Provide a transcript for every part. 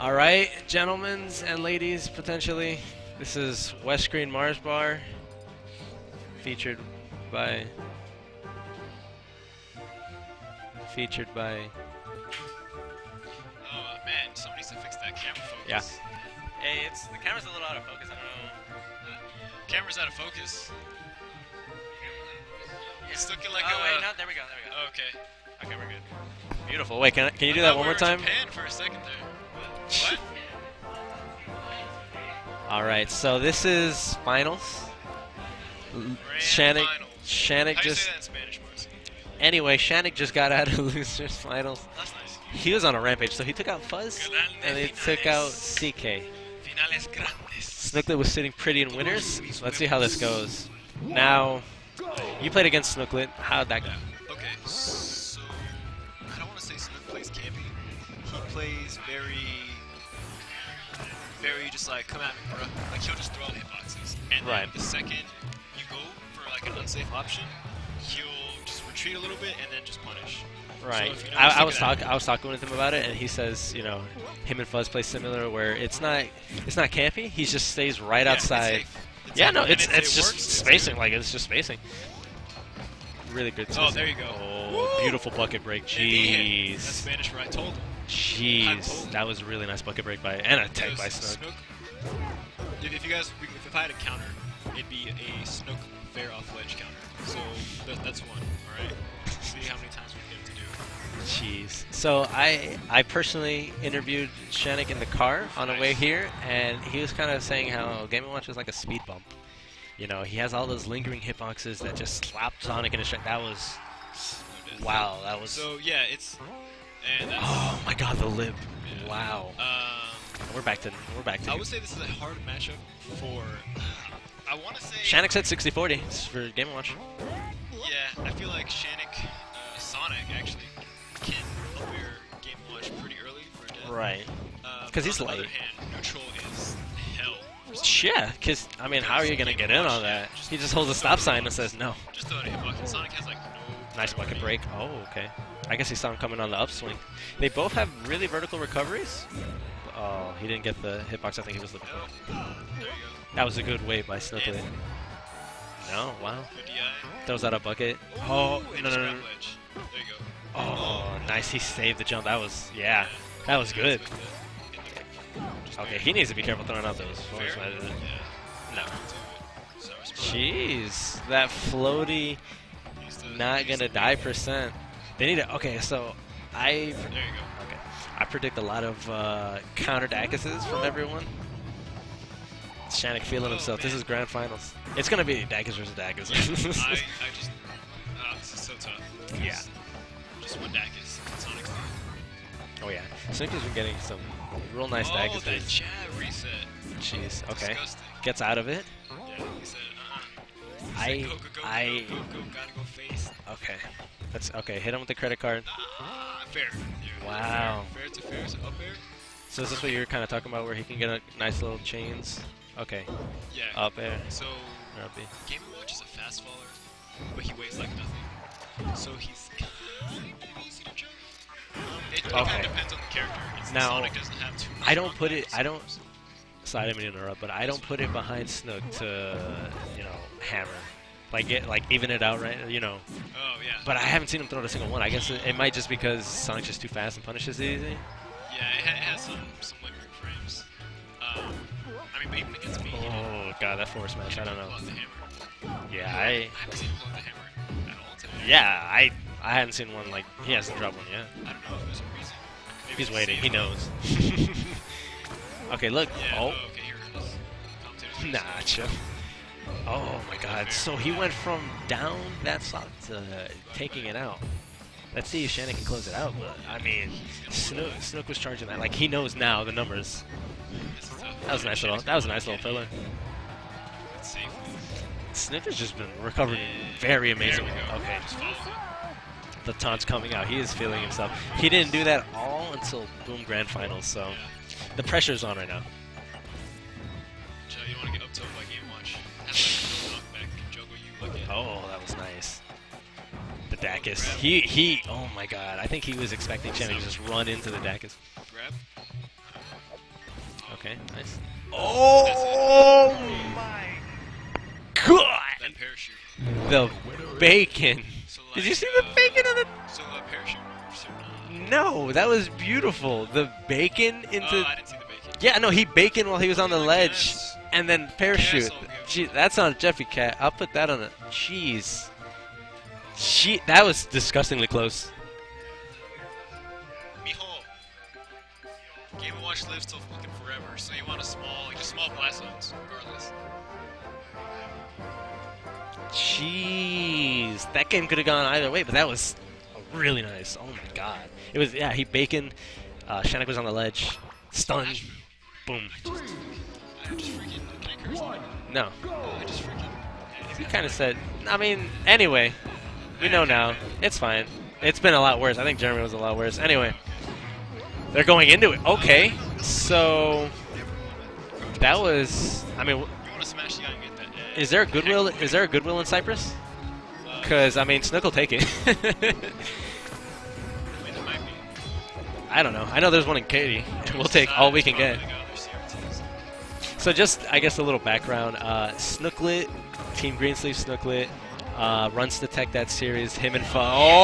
All right, gentlemen and ladies, potentially, this is West Screen Mars Bar, featured by Oh man, somebody needs to fix that camera focus. yeah. Hey, the camera's a little out of focus. I don't know. Camera's out of focus. It's looking like Oh wait, no, there we go. Okay. Okay, we're good. Beautiful. Wait, can you do I that thought one we more were time? Japan for a second there. What? All right, so this is finals. Shannick How do you just say that in Spanish, Marcy? anyway, Shannick just got out of losers finals. That's nice. He was on a rampage, so he took out Fuzz and he took out CK. Finales grandes. Snooklet was sitting pretty in winners. Let's see how this goes. Now, you played against Snooklet. How'd that go? Okay, so I don't want to say Snook plays campy. He plays very just like, come at me, bro. Like he'll just throw out hitboxes, and then the second you go for like an unsafe option, he'll just retreat a little bit and then just punish. Right. So if you notice, I look at that. was talking with him about it, and he says, you know, him and Fuzz play similar, where it's not campy. He just stays right outside. It's Yeah, safe. no, And it's it just works. spacing. Like it's just spacing. Really good. Oh, there you go. Oh, Woo! beautiful bucket break. That's Jeez. Spanish where I told him. Jeez. That was a really nice bucket break by and a tech by Snook. If you guys, if I had a counter, it'd be a Snook fair off ledge counter. So that's one. All right. See how many times we get him to do. Jeez. So I personally interviewed Shannick in the car on the way here, and he was kind of saying how Game & Watch is like a speed bump. You know, he has all those lingering hitboxes that just slap Sonic in his strike. That was wow. That was. So yeah, it's and that's, Oh my God, the lip. yeah. Wow. We're back to. I would say this is a hard matchup for. I want to say. Shannick said 60-40 for Game & Watch. Yeah, I feel like Shannick, Sonic actually can clear Game & Watch pretty early for a death. Right. Because he's on the late. other hand, neutral is hell. For Sonic. Yeah, because, I mean, how are you going to get in on that? He just holds a stop sign and says no. Just throw it a hitbox. Sonic has like no. Nice bucket break. Oh, okay. I guess he saw him coming on the upswing. They both have really vertical recoveries. Oh, he didn't get the hitbox I think he was looking for. There you go. That was a good wave by Snooklet. No, wow. Good DI. Throws out a bucket. Ooh, Oh, and no, just no, no. grab ledge. There you go. Oh, nice. He saved the jump. That was, yeah. That was good. Okay, he needs to be careful throwing out those. Fair? Yeah. No. So Jeez, that floaty, not gonna die percent. They need to. Okay, so There you go. okay, I predict a lot of counter Dakuses from everyone. Shannick feeling himself. This man. is grand finals. It's gonna be Dakus versus Dakus. I just. This is so tough. Yeah. Just one Dacus. Sonic's team. Oh yeah, Snook has been getting some real nice Oh, Dakus. that jab reset. Jeez. Okay. Disgusting. Gets out of it. Yeah, he said, I. Go, gotta go face. Okay. That's okay. Hit him with the credit card. Fair. Yeah, Wow. Fair to fair, so up air. So is this what you were kind of talking about, where he can get a nice little chains? Okay. Yeah. Up air. So, Or up B. Game & Watch is a fast faller, but he weighs like nothing. So he's kind of easy to jump. It kind Okay. of depends on the character. Now, Sonic doesn't have too much I don't on put that, it. I don't. Sorry, I didn't mean to interrupt, but I don't put it behind Snook to, you know, hammer, like even it out, right? You know. Oh, yeah. But I haven't seen him throw a single one. I guess it might just because Sonic's just too fast and punishes it easy. Yeah, it has some lingering frames. I mean, but even against me, he didn't- Oh God, that force he match. I didn't don't know. pull out the hammer. Yeah, I haven't seen him pull out the hammer at all today. Yeah, I hadn't seen one like he hasn't dropped one yet. I don't know if there's a reason. Maybe He's it's waiting. He safe. knows. Okay, look. Yeah, Oh, okay, here it is. Commentators nah, chill. Oh my God. So he went from down that slot to taking it out. Let's see if Shannon can close it out. But I mean, Snook was charging that. Like he knows now the numbers. This is tough. That was a nice little. That was a nice little pillar. It's safe. Snook has just been recovering very amazingly. There we go. Okay, Just follow it. the taunt's coming out. He is feeling himself. He didn't do that all until Boom Grand Finals. So the pressure's on right now. Joe, you don't want to get up to by Game Watch. Have like a knockback and juggle you like it. Oh, that was nice. The Dakus. He. Oh my God. I think he was expecting Shannon to just run into the Dakus. Grab grab. Okay, nice. Oh my god! That parachute. The bacon. So, Did you see the bacon on the? So parachute. No, that was beautiful. The bacon into. Oh, I didn't see the bacon. Yeah, no, he baconed while he was on the ledge, Yes. and then parachute. Yes, okay. Gee, that's on Jeffy Cat. I'll put that on a. Jeez. That was disgustingly close. Mijo. Game & Watch lives till fucking forever, so you want a small, like just small blast zones, regardless. Jeez, that game could have gone either way, but that was really nice. Oh my god. It was, yeah, he baconed. Shannick was on the ledge. Stunned. Boom. I just freaking, can I curse? No. I just freaking. He kind of said, I mean, anyway, we know now. It's fine. It's been a lot worse. I think Jeremy was a lot worse. Anyway, they're going into it. Okay, so that was, I mean, You want to smash the guy and get that edge. is there a Goodwill? Is there a Goodwill in Cyprus? Because I mean, Snook will take it. I mean, there might be. I don't know. I know there's one in Katy. We'll take all we can get. So just, I guess, a little background. Snooklet, Team Greensleeve Snooklet, runs to tech that series. Him and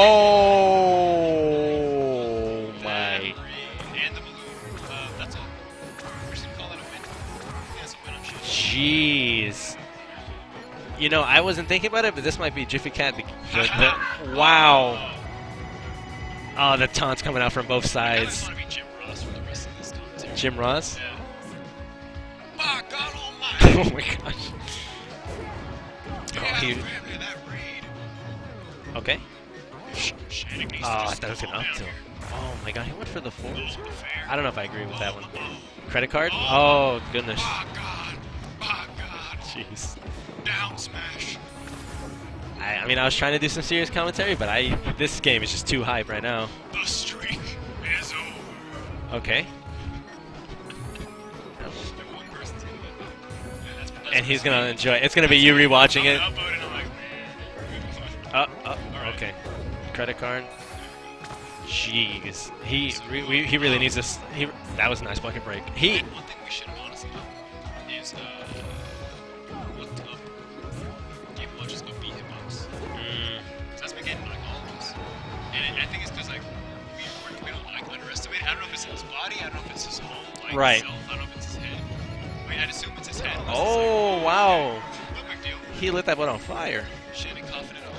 oh my! And the balloon. That's a. We should call that a win. Yeah, it's a win. I'm sure. Jeez. You know, I wasn't thinking about it, but this might be Jiffy Cat. Wow. Oh, the taunts coming out from both I sides. want to be Jim Ross for the rest of this commentary. Jim Ross? Yeah. My God Almighty! Oh my gosh. Yeah, Oh, he- that read. Okay. Shannick needs Oh, I to thought it was an calm up down tilt. here. Oh my god, he went for the forward. Oh, fair. I don't know if I agree with that one. Oh, Credit card? Oh, goodness. my God. My God. Jeez. Down smash. I mean, I was trying to do some serious commentary, but this game is just too hype right now. The streak is over. Okay. And one person's gonna get that. Yeah, that's And he's gonna enjoy it. It's gonna be you rewatching it. I'm upvoting, I'm like, Okay. Credit card. Jeez. He really needs this. That was a nice bucket break. one thing we should have honestly done is looked up Game & Watch's upbeat hitbox. That's been getting like all of us. And I think it's because like we don't like underestimate. I don't know if it's his body. I don't know if it's his whole like Right. self. I don't know if it's his head. I mean, I'd assume it's his head. unless Oh, wow. it's like, no big deal. He lit that one on fire. Shannon coughing it off.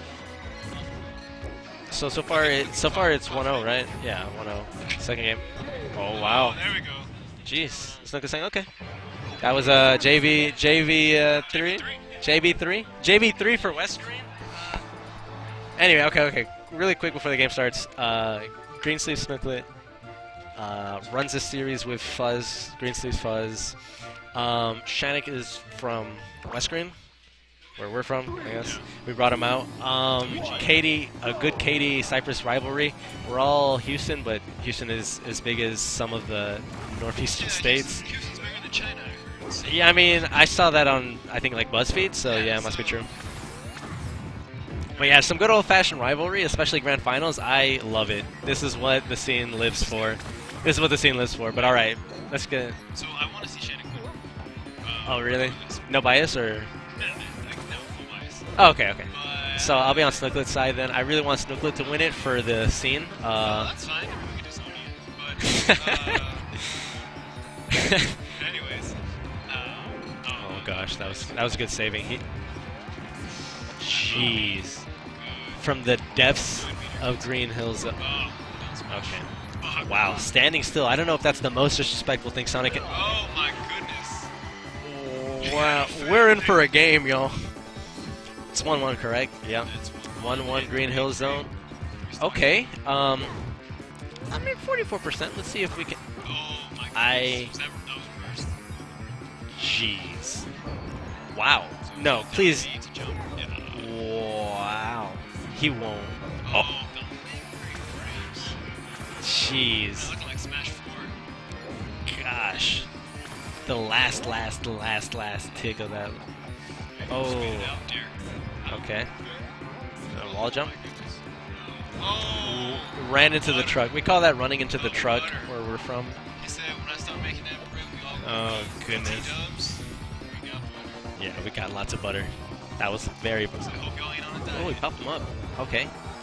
So far it's 1-0, right? Yeah, 1-0. Second game. Oh wow. There we go. Jeez. Snook is saying okay. That was JV 3. JV 3 for West Green. Anyway, okay. Really quick before the game starts. Greensleeve Snooklet runs this series with Fuzz. Greensleeve's Fuzz. Shannick is from West Green, where we're from, I guess. We brought him out. Katy, a good Katy-Cypress rivalry. We're all Houston, but Houston is as big as some of the northeastern states. Houston's bigger than China, I heard. So Yeah, I mean, I saw that on, I think, like BuzzFeed, so yeah, it must be true. But yeah, some good old-fashioned rivalry, especially grand finals. I love it. This is what the scene lives for. But all right, let's get. So I want to see Shannon win. Oh, really? No bias or? No bias. Oh, okay. But, So I'll be on Snooklet's side then. I really want Snooklet to win it for the scene. that's fine. We can disown you. But anyways. Oh gosh, that was a good saving. Jeez. From the depths of Green Hills. Okay. Wow, standing still. I don't know if that's the most disrespectful thing Sonic can. Oh my goodness. Wow, we're in for a game, y'all. It's 1-1, correct? Yeah. It's 1-1 Green Hill Zone. Okay. I mean 44%. Let's see if we can. Oh my goodness. I- That was reversed. Jeez. Wow. No, please. Need to jump. Yeah. Wow. He won't. Oh, Oh, the frames. jeez. Looking like Smash 4. Gosh. The last tick of that. Oh. Spin it out there. Okay. Wall jump. Oh. Ran into the truck. We call that running into the truck where we're from. said, when I start making that bread, we all Oh, goodness. T-dubs. We got butter. Yeah, we got lots of butter. That was very I hope y'all ain't on a Oh, we diet. popped him up. Okay.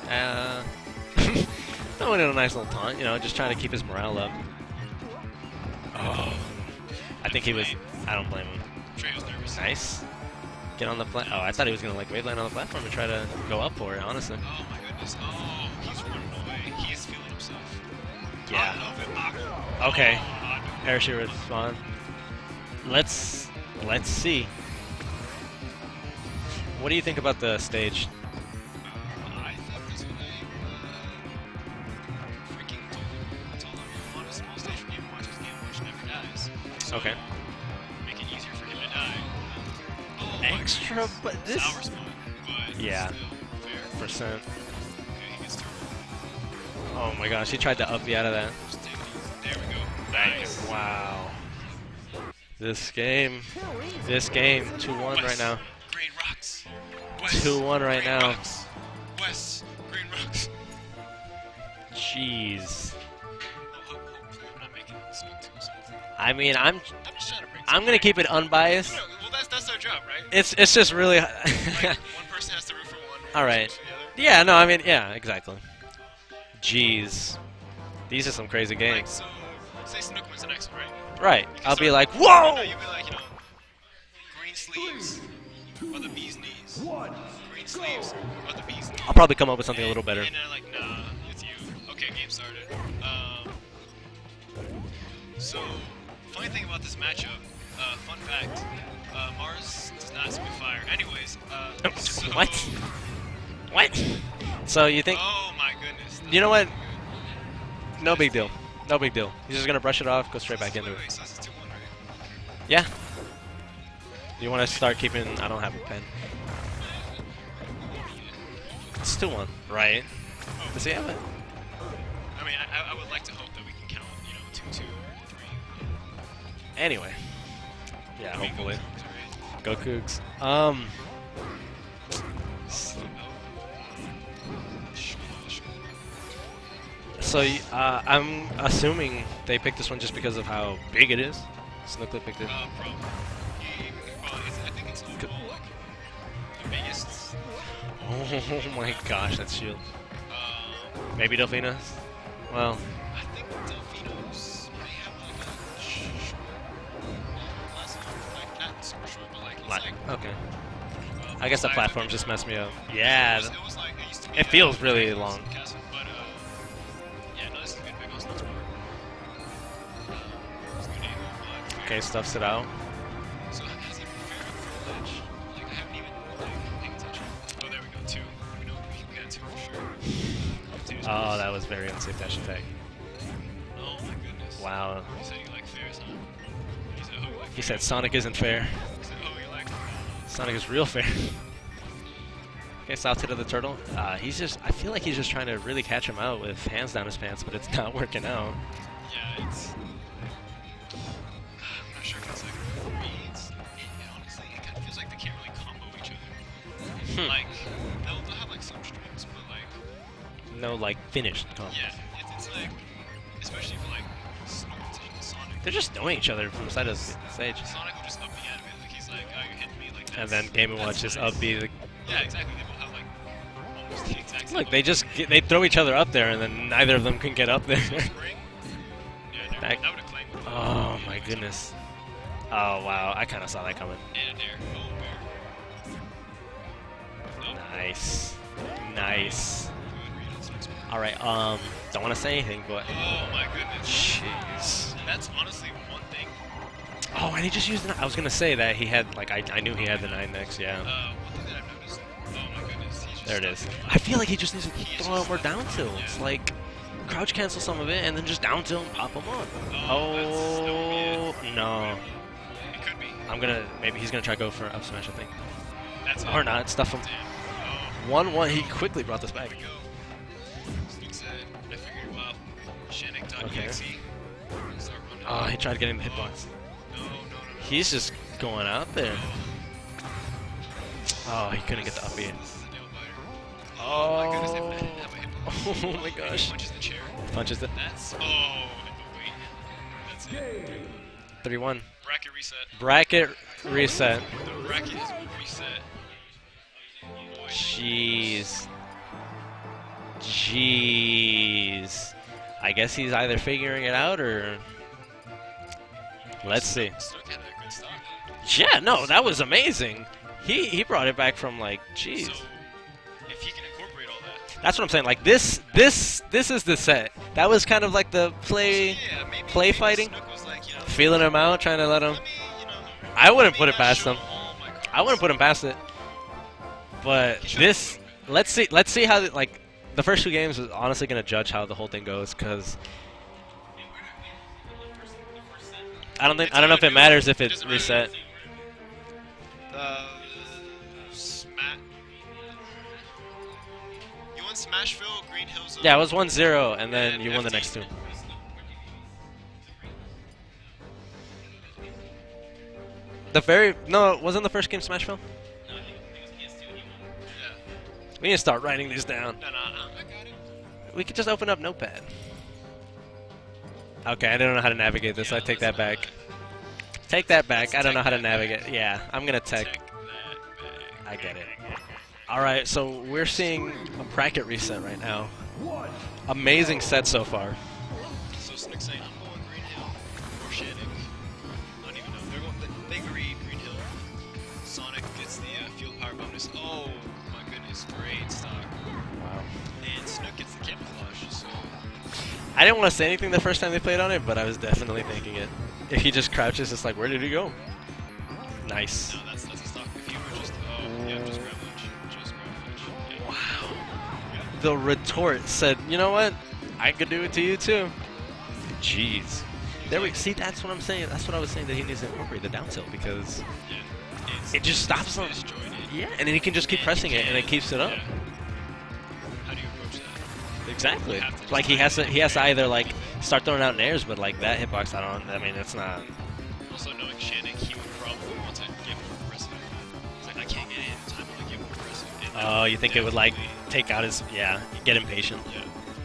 That went in a nice little taunt, you know, just trying to keep his morale up. Oh. I think he was... I don't blame him. Trey was nervous. Nice. Get on the plat. Oh, I thought he was going to, like, wave land on the platform and try to go up for it, honestly. Oh my goodness. Oh, he's running away. He is feeling himself. Yeah. I love it. Okay. Oh, Parachute respawn. Let's see. What do you think about the stage? I think this one freaking I told him you want a small stage for Game & Watch, because Game & Watch never dies. So Okay. make it easier for him to die. Oh, my Extra, goodness. but this... Sour spot, but Yeah. still fair. Percent. Okay, he gets to Oh my gosh, he tried to up me out of that. just take it easy. There we go. Nice. Wow. This game, 2-1 right now. Green rocks. West. 2-1 right Green now. Rocks. West. Green rocks. Jeez. Hopefully I'm not making it so too something. I mean, I'm just trying to bring gonna something. keep it unbiased. No, well, that's our job, right? It's just really. Like, one person has to root for one. All one right. person for the Yeah, no, I mean, yeah, exactly. Jeez, these are some crazy other. Like, games. so, say Snook wins the next one, right? Right. You can I'll be start- like, No, whoa! you'll be like, green sleeves or the bee's knees. Green sleeves or the bee's knees. I'll probably come up with something a little better. And they're like, nah, it's you. Okay, game started. So, funny thing about this matchup, fun fact, Mars does not spit fire. Anyways, so... What? What? So you think? Oh my goodness. You know what? No big deal. No big deal. He's just gonna brush it off, go straight back into it. Wait, so this is 2-1, right? Yeah. You want to start keeping? I don't have a pen. It's 2-1, right? Does he have it? I mean, I would like to hope that we can count, 2-2 or 3. Anyway. Yeah, I mean, hopefully. go Cougs, right? Go Cougs. So I'm assuming they picked this one just because of how big it is. Snooklet picked it. Probably. I think it's overall, like, the biggest. Oh my gosh, that's shield. Maybe Delfina's? Well, I think Delfino's may have like a short, like not super short, but like it's like. okay. I guess the size of platform it. just messed me up. Yeah, It was like it used to be. it feels really long. Castle, but yeah, no, this is good. Big old Snook's part. It's good angle, but fair. Okay, stuffs it out. So has he been fair for ledge? Like I haven't even like paid attention. Oh, there we go. 2. We know we got 2 for sure. Two's Oh, close. that was very unsafe dash attack. Oh my goodness. Wow. You said you like fairs, huh? He said, oh, you like He fairs. said Sonic isn't fair. He said, oh, you like Sonic is real fair. Okay, south tip of the turtle. He's just, I feel like he's just trying to really catch him out with hands down his pants, but it's not working out. Yeah, it's. I'm not sure if it's like reads. Honestly, it kind of feels like they can't really combo each other. Like, they'll have like some strings, but like. No, like, finished combo. Yeah, it's like. Especially for like Sonic. They're just knowing each other from side to stage. Sonic will just up me out of it. Like, he's like, oh, you're hitting me. Like, And that's, then Game & that's Watch just nice. up B. Yeah, exactly. They both have like almost the exact same. Look, they just they throw each other up there, and then neither of them can get up there. Spring? Yeah, Back. that would have claimed. Oh my goodness. Oh wow, I kind of saw that coming. And there. Oh, bear. Nope. Nice, nice. Good read on Snook's part. All right, don't want to say anything, but Oh my goodness. jeez. That's honestly one thing. Oh, and he just used. I was gonna say that he had like I knew he had the 9 next. Yeah. One thing that I've noticed. Oh my goodness. He's just There it is. like, I feel like he just needs to He is throw just more like- down tilt. It's yeah. like crouch cancel some of it and then just down tilt and pop him on. Oh, Oh no. It could be. I'm gonna maybe he's gonna try to go for up smash, I think. That's it. Or not, stuff him. Damn. 1-1. He quickly brought this back. Here we go. Snook said, I figured well, Shannick.exe. Okay. Start running. Oh, he tried getting the hitbox. No. He's just going out there. Oh, he couldn't get the up B. This is a nail biter. Oh my goodness, if that didn't have a hitbox. Oh my gosh. He punches the chair. Punches it. That's and the weight. That's That's it. 3-1. Bracket reset. Bracket reset. The bracket is reset. Boy. Jeez. Jeez. I guess he's either figuring it out or... Let's see. Snook had that good stock. Yeah, no, that was amazing. He brought it back from like, jeez. So, if he can incorporate all that. That's what I'm saying. Like this is the set. That was kind of like the play Maybe fighting. Snook was like, Feeling him out, trying to let him. let me, I wouldn't let put me it not past show him. all my cards. I wouldn't put him past it. But He should've this, put it back. let's see how like the first 2 games is honestly gonna judge how the whole thing goes because I don't know if it matters if it's Doesn't matter. reset. You won Smashville, Green Hills. Yeah, it was 1-0 and then you won the next 2. Wasn't the first game Smashville? Yeah. We need to start writing these down. No, I got it. We could just open up Notepad. Okay, I don't know how to navigate this. I take that back. Take that back. I don't know how to navigate. Yeah, I'm gonna tech. Take that back. I get it. All right, so we're seeing a bracket reset right now. Amazing set so far. So Snook saying, I'm going Green Hill or Shannick. I don't even know. They're going. They agreed Green Hill. Sonic gets the field power bonus. Oh my goodness, great stock. Wow. And Snook gets the camouflage. So I didn't want to say anything the first time they played on it, but I was definitely thinking it. If he just crouches, it's like, where did he go? Nice. no, that's a stock. If you were just just grab ledge, just grab ledge. Yeah. Wow. Yeah. The retort said, you know what? I could do it to you too. Jeez. There we see. That's what I'm saying. That's what I was saying that he needs to incorporate the down tilt because Yeah. it just stops him. Destroyed it. Yeah, and then he can just keep pressing it, and it keeps it up. Yeah. How do you approach that? Exactly. You have to just Like he has to either like start throwing out nairs, but like that hitbox, I mean, it's not. Also, knowing Shannick, he would probably want to get more aggressive. He's like, I can't get in time to get more aggressive. And that Oh, you think it would like definitely- take out his get impatient. Yeah.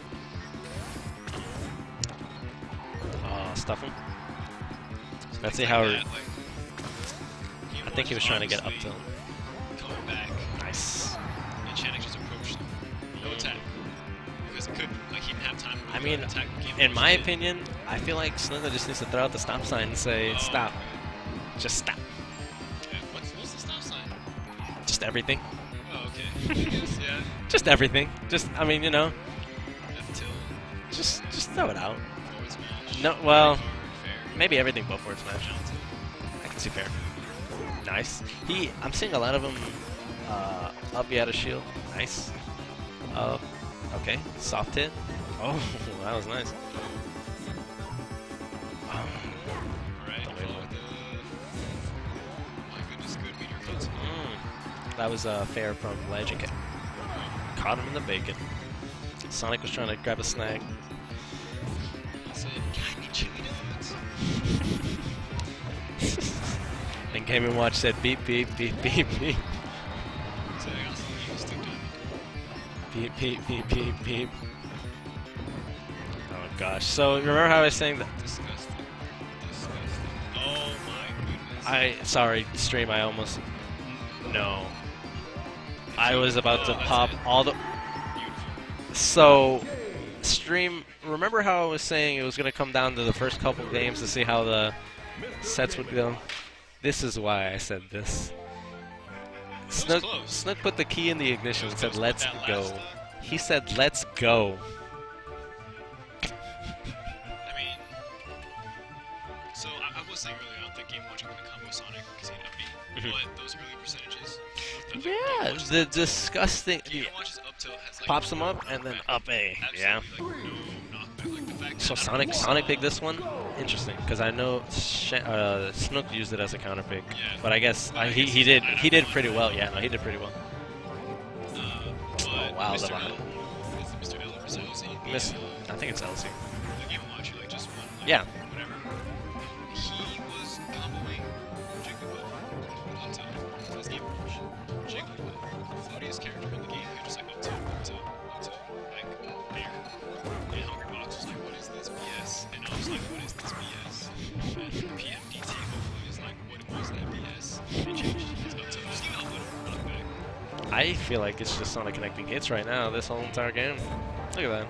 Stuff him. So Let's things see like how. that, I think he was trying to get up obviously tilt. coming back, Nice. and Shannick just approached him. No attack. Because it couldn't, like, he didn't have time to I go mean, attack. in my opinion, I feel like Snuggle just needs to throw out the stop sign and say stop. Just stop. What's the stop sign? Just everything. Oh, okay. I guess, yeah. Just everything. Just I mean, you know, F tilt, just throw it out. forward smash. No, well, Fair. maybe everything but forward smash. Down tilt. I can see fair. Nice. I'm seeing a lot of him up the out of shield. Nice. Okay. Soft hit. Oh, that was nice. Right. Don't wait Follow the... My goodness, good meteor cuts. That was fair from Ledge and caught him in the bacon. Sonic was trying to grab a snag. I said, God, I need chili dogs. And Game & Watch said beep, beep, beep, beep, beep. So I got something you stick to. Beep, beep, beep, beep, beep. Oh gosh. So remember how I was saying that? Disgusting. Disgusting. Oh my goodness. Sorry, stream, I almost... No. I was about to Oh, that's pop it. all the... Beautiful. So, stream, remember how I was saying it was going to come down to the first couple games to see how the sets would go? This is why I said this. Snook, close. Snook put the key in the ignition and said, close, but let's that go. last, He said, let's go. I mean, so I was saying earlier, I don't think Game Watch is going to come with Sonic because he'd upbeat, but those early percentages. I think Game Yeah, Watch's the up tilt- disgusting... Game Watch's up tilt has like Pops him up and then up A. Yeah. absolutely, like, no knockback. Like the fact So that Sonic picked this one. Interesting, because I know Snook used it as a counter pick, Yeah. but I guess Well, I he guess he did pretty well. Yeah, no, he did pretty well. But Oh, wow, Mr. the- L, is it Mr. L or Mr. LZ? Miss, I think it's LC. The Game Watch, who like just won. Like, Yeah. Whatever. He was comboing Jigglypuff up tilt. That's Game Watch. Jigglypuff, the floatiest character in the game, who just like up tilt, up tilt, up tilt, like there. And Hungry Box was like, what is this BS? And I was like, what is this BS? PMDT hopefully is like what it was in MBS. They changed it up to just give it a little run back. I feel like it's just Sonic connecting hits right now, this whole entire game. Look at that.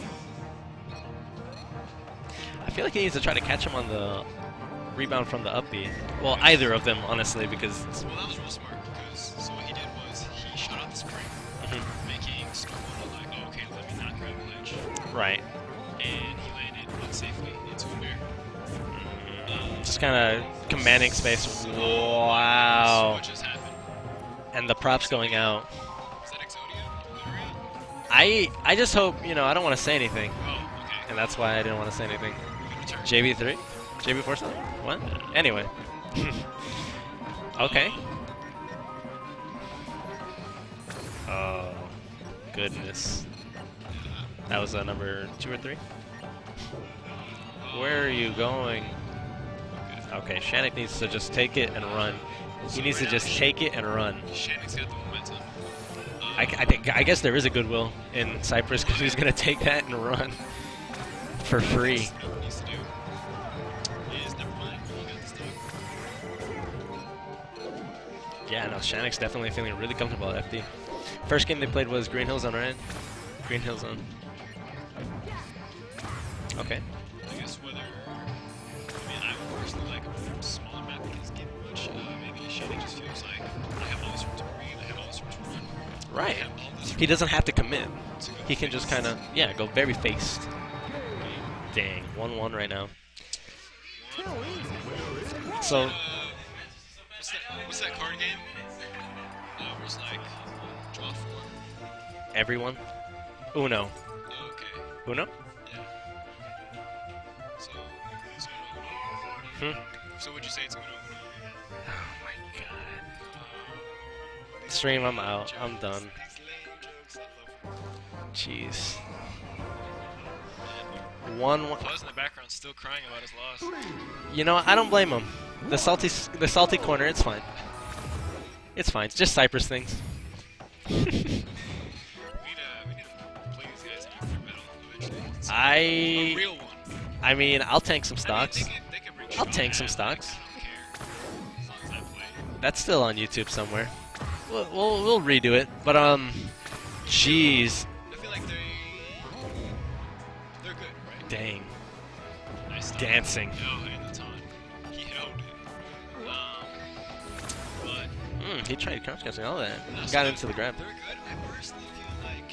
I feel like he needs to try to catch him on the rebound from the up B. Well, either of them, honestly, because... Well, that was real smart, because so what he did was he shot out the spring, making Snorlax like, oh, okay, let me not grab a ledge. Right. And he landed unsafely into a bear. Just kind of commanding space. So Wow. what just happened? And the props going out. Is that Exodia? Luria? I just hope, you know, I don't want to say anything. Oh, okay. And that's why I didn't want to say anything. Good return. JB3? JB4 something? What? Anyway. Okay. Oh, goodness. That was number 2 or 3? Where are you going? Okay, Shannick needs to just take it and run. He needs to just take it and run. Shannick's got the momentum. I guess there is a goodwill in Cyprus because he's going to take that and run for free. What he needs to do is never mind. He got this done. Yeah, no, Shannick's definitely feeling really comfortable at FD. First game they played was Green Hill Zone, right? Green Hill Zone. Okay. I guess whether... I mean, I would personally like a smaller map because Game & Watch, maybe Shannick just feels like I have all this room to breathe, I have all this room to run. Right. I have all this He doesn't have to commit. room to go He can just kind of, yeah, go very faced. Dang, 1-1 right now. So, what's that card game? Where it's like, draw 4. everyone? Uno. Oh, okay. Uno? Yeah. So Hmm? So would you say it's Uno? Oh my god. Stream, I'm out. I'm done. These lame jokes, I love them. Jeez. 1-1. Fuzz in the background still crying about his loss. You know, I don't blame him. The salty corner, it's fine. It's fine. It's just Cypress things. We need to play these guys in a battle eventually. A real one. I mean, I'll tank some I stocks. mean, they can bring I'll Sean tank some back, stocks. I don't care. As long as I play. That's still on YouTube somewhere. We'll redo it. But jeez, I feel like they're good, right? dang, Nice stuff. dancing. Oh, and the taunt. He held it. But He tried crouch catching all that. so Got into the grab. they're good. I personally feel like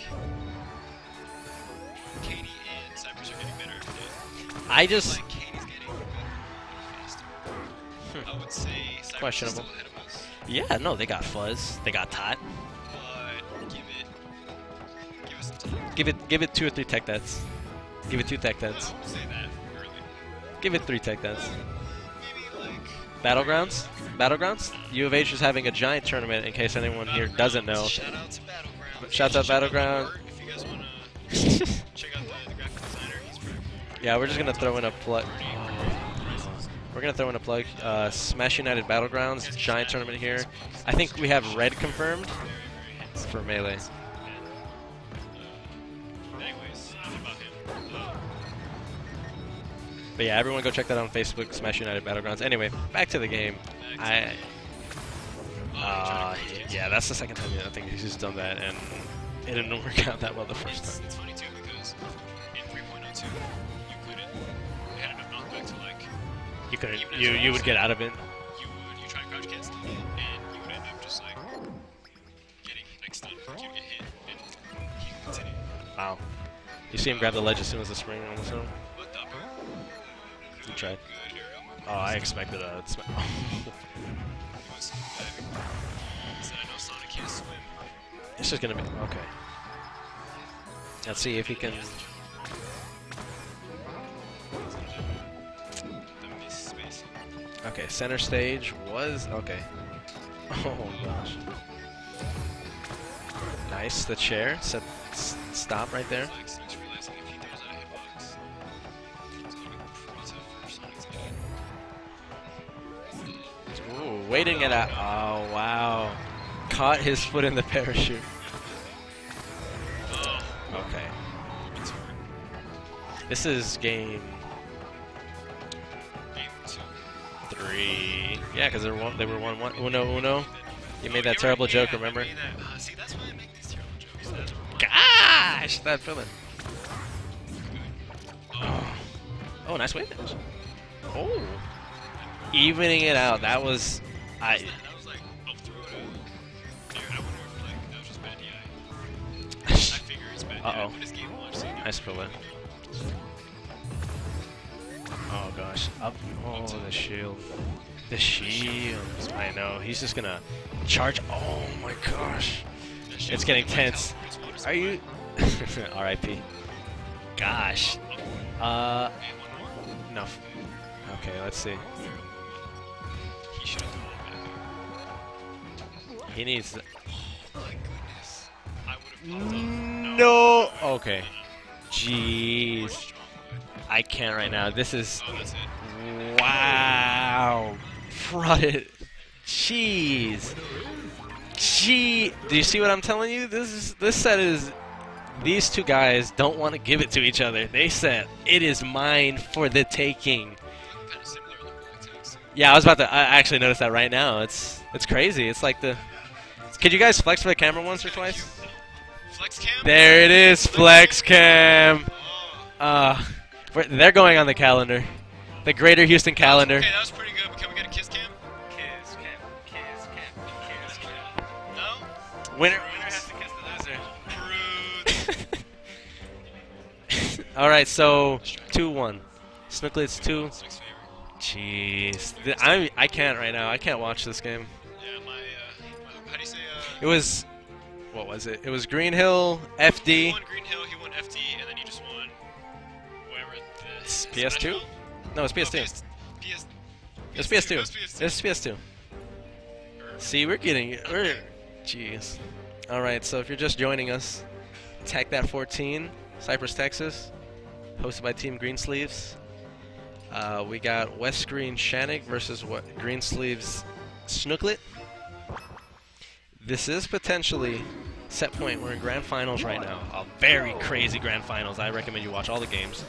Katie and Cypress are getting better every day. I just Like Katie's getting better faster. I would say Cypress is Questionable. still ahead of us. yeah, no, they got Fuzz, they got Tot. But give it some time. Give it 2 or 3 tech deaths. Give it 2 tech deaths. I won't say that early. Give it 3 tech deaths. Maybe like Battlegrounds? Battlegrounds? U of H is having a giant tournament in case anyone here doesn't know. Shout out to Battleground. Shout out Battleground. If you guys wanna check out the graphic designer, he's pretty Yeah, we're just gonna throw in a plug. prices. We're gonna throw in a plug. Smash United Battlegrounds, giant tournament here. I think we have red confirmed Very, very handsome. for Melee. Anyways, enough about him. But yeah, everyone go check that out on Facebook, Smash United Battlegrounds. Anyway, back to the game. Yeah, that's the second time I think he's just done that, and it didn't work out that well the first time. It's funny too because in 3.02 you couldn't. You had enough knockback to like You couldn't. Even as You well would get out of it. you try and crouch cast and you would end up just like getting like stunned before you get hit and he can continue. Wow. You see him grab the ledge as soon as the spring almost hit him. What the bro? He tried. Good aerial move. Oh, I expected a. He was diving. He said, I know Sonic can't swim. It's just gonna be okay. Let's see if he can. The miss spacing. Okay, center stage was okay. Oh gosh. Nice, the chair. Set stop right there. Flex, he's realizing if he throws out a hitbox, it's gonna be pretty tough for Sonic's game. Ooh, waiting it out. Oh wow. Caught his foot in the parachute. Oh, Okay. it's hard. This is game. Game 2. 3. Yeah, because they were 1-1. Uno. You made that you're terrible right, joke, yeah, I remember? made that. See, that's why I make these terrible jokes. That's why. Gosh, that feeling. Oh, Oh, nice wave dash. Oh, evening it out. That was, that was like up throw to. Dude, I wonder if like that was just bad DI. I figure it's bad DI, Uh-oh. but it's game watch, so you Nice feeling. Oh gosh, up. Oh, the shield. The shield. I know. He's just gonna charge. Oh my gosh. It's getting tense. Are you? R.I.P. Gosh. No. Okay, let's see. He should have thrown it back. He needs. Oh my goodness. I would have popped up. No. Okay. Jeez. I can't right now. This is. Oh, that's it. Wow. Fraud. Jeez. Gee. Do you see what I'm telling you? This set is. These two guys don't want to give it to each other. They said it is mine for the taking. Kind of similar in the politics. Yeah, I was about to. I actually noticed that right now. It's crazy. It's like the. Could you guys flex for the camera once or twice? Flex cam? There it is, flex cam. Oh. They're going on the calendar, the Greater Houston calendar. Okay, that was pretty good, but can we get a kiss cam? Kiss cam. No? Winner has to kiss the loser. Rude. All right, so 2-1. Snooklets 2. Six favor. Jeez, I can't right now. I can't watch this game. Yeah, how do you say, It was, what was it? It was Green Hill, FD. he won Green Hill, he won FD, and then you just won whatever the... It's Smash PS2? Hill? No, it's Oh, PS2. It's PS2. PS2. It's PS2. See, we're jeez. All right, so if you're just joining us, Tech That 14, Cypress, Texas, hosted by Team Greensleeves. We got West Green Shanik versus Greensleeves Snooklet. This is potentially set point. We're in grand finals right now. A very crazy grand finals. I recommend you watch all the games.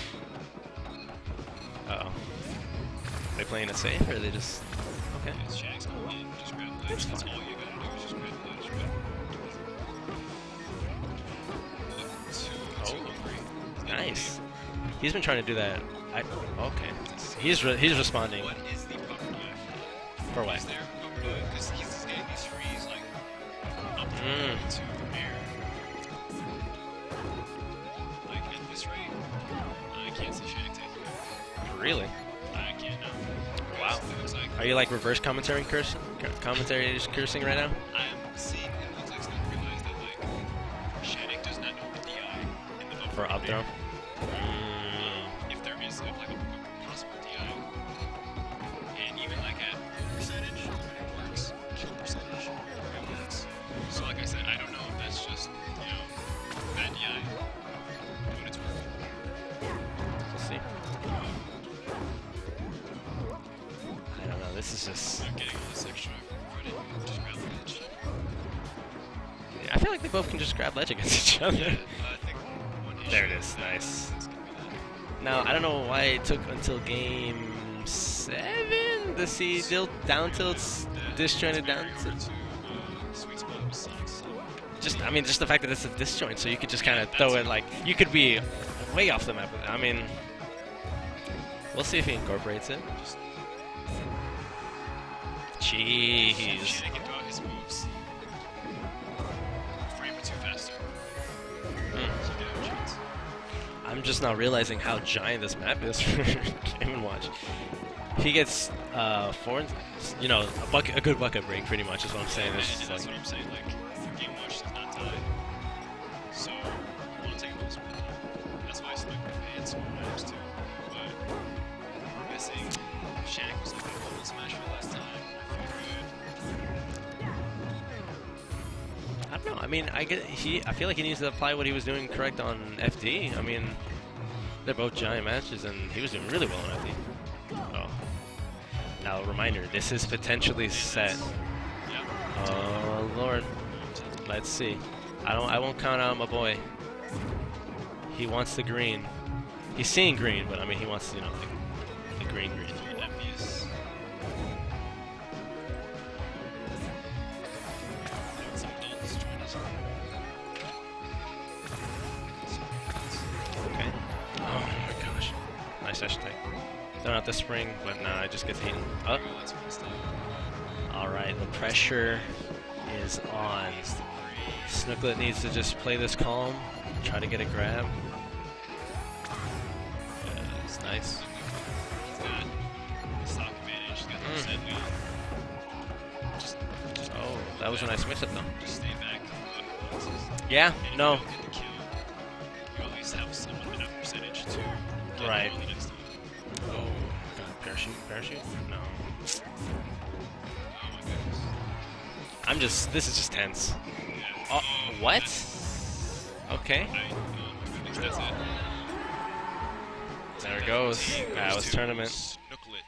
Uh-oh. Are they playing it safe, or are they just... Okay. It's Shaq's going in, just grab the ledge. That's all you gotta do is just grab the ledge. Oh. Nice. He's been trying to do that. Okay. He's responding. What is the proper DI For what? Is there a proper DI? Because he's getting these frees like up to air. Like at this rate, I can't see Shaq taking it. Really? I can't know. Wow. It looks like Are you like reverse commentary cursing? Just cursing right now? I'm seeing it looks like Snoop realized that like Shanik does not know the DI in the up For up throw? If there is like a possible DI, and even like at percentage, it works. Kill percentage, it works. So like I said, I don't know if that's just bad DI, but it's working. We'll see. I don't know. This is just. I'm getting all this extra credit. Just grab the edge. I feel like they both can just grab ledge against each other. Yeah, I think one issue There it with is. that Nice. is gonna be that. Now I don't know why it took until game 7 to see down tilts disjointed down. Sweet spot sucks. Just the fact that it's a disjoint, so you could just kind of throw it like you could be way off the map. I mean, we'll see if he incorporates it. Jeez. Shanik can throw out his moves. Frame it too faster. So you get a chance. I'm just not realizing how giant this map is for Game & Watch. He gets a good bucket break pretty much is what I'm saying. And This is that's like, what I'm saying. Like, Game Watch does not tie. So, I want to take a close one. That's why I stuck with Pants and Knives too. But, I'm guessing Shaq was like a double smash for last time. I feel good. I don't know. I mean, I feel like he needs to apply what he was doing correct on FD. I mean, they're both giant matches, and he was doing really well on FD. Oh. Now, reminder: this is potentially set. Yeah. Oh Lord. Let's see. I won't count out my boy. He wants the green. He's seeing green, but I mean, he wants the green. I'm envious. out the spring, but nah, I just get eaten. Oh, Oh, that's messed up. all right. The pressure is on. Snooklet needs to just play this calm, try to get a grab. It's nice. He's got stock advantage. He's got the set lead. Just Oh, that was a nice mix-up though. Just stay back. Yeah, And if no. you don't get the kill, you at least have some enough percentage to get Right. it early next time. Oh, parachute? No. Oh my goodness. This is just tense. Yeah. Oh, what? Okay. Oh my goodness, that's it. There it goes. Team That was to tournament. Snooklet.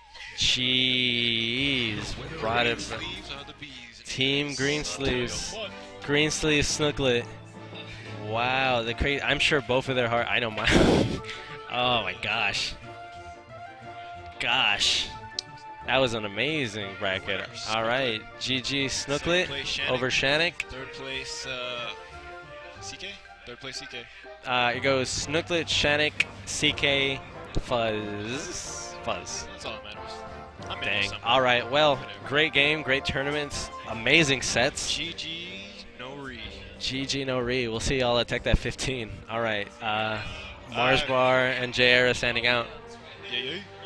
Jeez. Brought it. Sleeves are the bees. Team Green Sleeves. Green Sleeves Snooklet. Wow, the crazy. I'm sure both of their heart. I know my. Oh my gosh. Gosh. That was an amazing bracket. All right, GG Snooklet Second place, Shannick. over Shannick. Third place, CK? Third place, CK. It goes Snooklet, Shannick, CK, Fuzz. That's all that matters. I'm in Dang. somewhere. All right. Well, Whatever. great game, great tournaments, amazing sets. GG, no re. GG no re. We'll see y'all at Tech That 15. All right. Mars Bar and J Era standing out. Yeah, yeah.